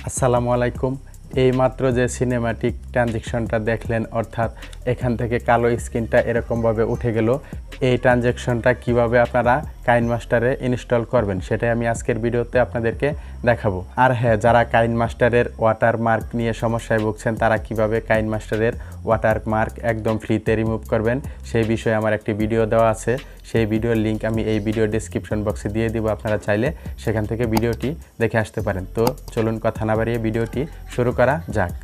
আসসালামু আলাইকুম। এইমাত্র যে সিনেম্যাটিক ট্রানজ্যাকশনটা দেখলেন, অর্থাৎ এখান থেকে কালো স্ক্রিনটা এরকমভাবে উঠে গেল, এই ট্রানজ্যাকশনটা কিভাবে আপনারা কাইনমাস্টারে ইনস্টল করবেন সেটাই আমি আজকের ভিডিওতে আপনাদেরকে দেখাবো। আর হ্যাঁ, যারা কাইনমাস্টারের ওয়াটারমার্ক নিয়ে সমস্যায় ভুগছেন তারা কিভাবে কাইনমাস্টারের ওয়াটারমার্ক একদম ফ্রিতে রিমুভ করবেন সেই বিষয়ে আমার একটি ভিডিও দেওয়া আছে। সেই ভিডিওর লিঙ্ক আমি এই ভিডিও ডেসক্রিপশন বক্সে দিয়ে দিব, আপনারা চাইলে সেখান থেকে ভিডিওটি দেখে আসতে পারেন। তো চলুন কথা না বাড়িয়ে ভিডিওটি শুরু করা যাক।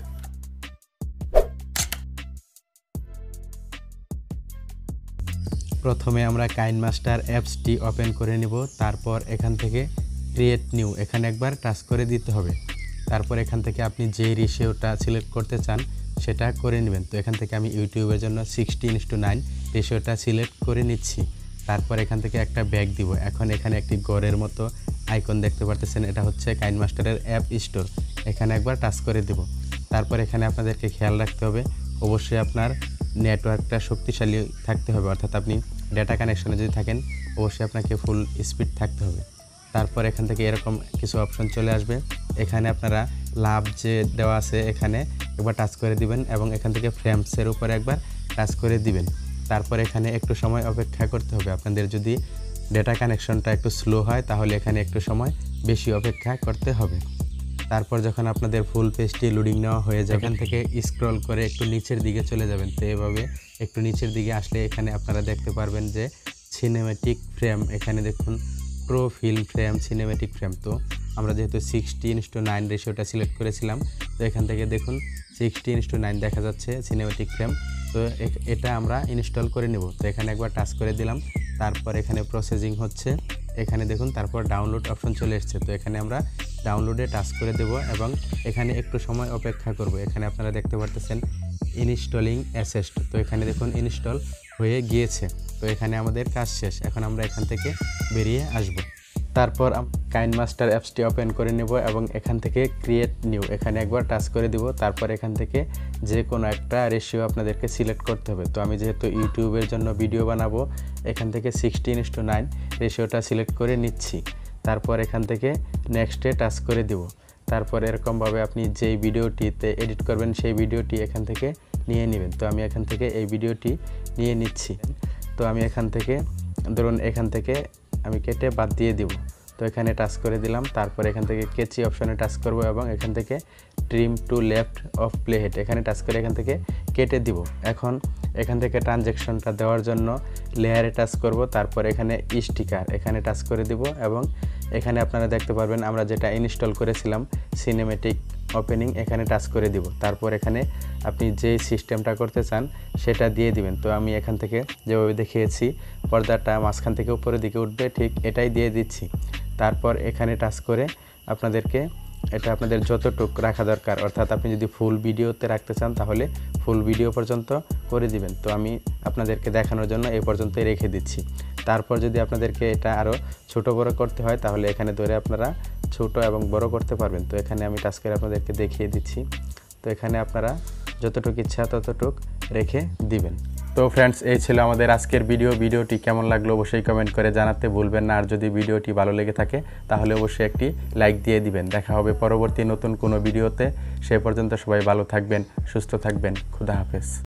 প্রথমে আমরা কাইনমাস্টার অ্যাপসটি ওপেন করে নিব। তারপর এখান থেকে ক্রিয়েট নিউ এখানে একবার টাচ করে দিতে হবে। তারপর এখান থেকে আপনি যে রেশিওটা সিলেক্ট করতে চান সেটা করে নেবেন। তো এখান থেকে আমি ইউটিউবের জন্য 16:9 রেশিওটা সিলেক্ট করে নিচ্ছি। তারপর এখান থেকে একটা ব্যাক দিব। এখন এখানে একটি গড়ের মতো আইকন দেখতে পারতেছেন, এটা হচ্ছে কাইনমাস্টারের অ্যাপ স্টোর। এখানে একবার টাচ করে দেব। তারপর এখানে আপনাদেরকে খেয়াল রাখতে হবে, অবশ্যই আপনার নেটওয়ার্কটা শক্তিশালী থাকতে হবে, অর্থাৎ আপনি ডেটা কানেকশনে যদি থাকেন অবশ্যই আপনাকে ফুল স্পিড থাকতে হবে। তারপর এখান থেকে এরকম কিছু অপশন চলে আসবে। এখানে আপনারা লাভ যে দেওয়া আছে এখানে একবার টাচ করে দিবেন এবং এখান থেকে ফ্রেমসের উপরে একবার টাচ করে দিবেন। তারপর এখানে একটু সময় অপেক্ষা করতে হবে। আপনাদের যদি ডেটা কানেকশনটা একটু স্লো হয় তাহলে এখানে একটু সময় বেশি অপেক্ষা করতে হবে। তারপর যখন আপনাদের ফুল পেজটি লোডিং নেওয়া হয়ে যাবে, এখান থেকে স্ক্রল করে একটু নিচের দিকে চলে যাবেন। তো এভাবে একটু নিচের দিকে আসলে এখানে আপনারা দেখতে পারবেন যে সিনেম্যাটিক ফ্রেম, এখানে দেখুন pro film frame, cinematic frame. তো আমরা যেহেতু 16:9 রেশিওটা সিলেক্ট করেছিলাম, তো এখান থেকে দেখুন 16:9 দেখা যাচ্ছে সিনেম্যাটিক ফ্রেম। তো এটা আমরা ইনস্টল করে নেব। তো এখানে একবার টাচ করে দিলাম। তারপর এখানে প্রসেসিং হচ্ছে, এখানে দেখুন তারপর ডাউনলোড অপশন চলে এসেছে। তো এখানে আমরা ডাউনলোডে টাচ করে দেব এবং এখানে একটু সময় অপেক্ষা করব। এখানে আপনারা দেখতে পারতেছেন ইনস্টলিং অ্যাসেস্ট। তো এখানে দেখুন ইনস্টল হয়ে গিয়েছে। তো এখানে আমাদের কাজ শেষ। এখন আমরা এখান থেকে বেরিয়ে আসব। তারপর কাইনমাস্টার অ্যাপসটি ওপেন করে নেব এবং এখান থেকে ক্রিয়েট নিউ এখানে একবার টাচ করে দিব। তারপর এখান থেকে যে কোনো একটা রেশিও আপনাদেরকে সিলেক্ট করতে হবে। তো আমি যেহেতু ইউটিউবের জন্য ভিডিও বানাবো, এখান থেকে 16:9 রেশিওটা সিলেক্ট করে নিচ্ছি। তারপর এখান থেকে নেক্সটে টাচ করে দিব। তারপর এরকমভাবে আপনি যেই ভিডিওটিতে এডিট করবেন সেই ভিডিওটি এখান থেকে নিয়ে নেবেন। তো আমি এখান থেকে এই ভিডিওটি নিয়ে নিচ্ছি। তো আমি এখান থেকে ধরুন এখান থেকে আমি কেটে বাদ দিয়ে দিব। তো এখানে টাচ করে দিলাম। তারপর এখান থেকে কেচি অপশনে টাচ করব এবং এখান থেকে trim to left of play head এখানে টাচ করে এখান থেকে কেটে দিব। এখন এখান থেকে ট্রানজ্যাকশনটা দেওয়ার জন্য লেয়ারে টাচ করব। তারপর এখানে স্টিকার এখানে টাচ করে দিব এবং এখানে আপনারা দেখতে পারবেন আমরা যেটা ইনস্টল করেছিলাম সিনেম্যাটিক ওপেনিং, এখানে টাচ করে দিব। তারপর এখানে আপনি যেই সিস্টেমটা করতে চান সেটা দিয়ে দিবেন। তো আমি এখান থেকে যেভাবে দেখিয়েছি পর্দাটা মাঝখান থেকে উপরের দিকে উঠবে, ঠিক এটাই দিয়ে দিচ্ছি। তারপর এখানে টাচ করে আপনাদেরকে এটা আপনাদের যতটুক রাখা দরকার, অর্থাৎ আপনি যদি ফুল ভিডিওতে রাখতে চান তাহলে ফুল ভিডিও পর্যন্ত করে দিবেন। তো আমি আপনাদেরকে দেখানোর জন্য এই পর্যন্তই রেখে দিচ্ছি। তারপর যদি আপনাদেরকে এটা আরও ছোট বড় করতে হয় তাহলে এখানে ধরে আপনারা ছোট এবং বড় করতে পারবেন। তো এখানে আমি টাচ করে আপনাদেরকে দেখিয়ে দিচ্ছি। তো এখানে আপনারা যতটুকু ইচ্ছা ততটুক রেখে দিবেন। তো ফ্রেন্ডস, এই ছিল আমাদের আজকের ভিডিওটি কেমন লাগলো অবশ্যই কমেন্ট করে জানাতে ভুলবেন না। আর যদি ভিডিওটি ভালো লেগে থাকে তাহলে অবশ্যই একটি লাইক দিয়ে দিবেন। দেখা হবে পরবর্তী নতুন কোনো ভিডিওতে। সে পর্যন্ত সবাই ভালো থাকবেন, সুস্থ থাকবেন। খুদা হাফেজ।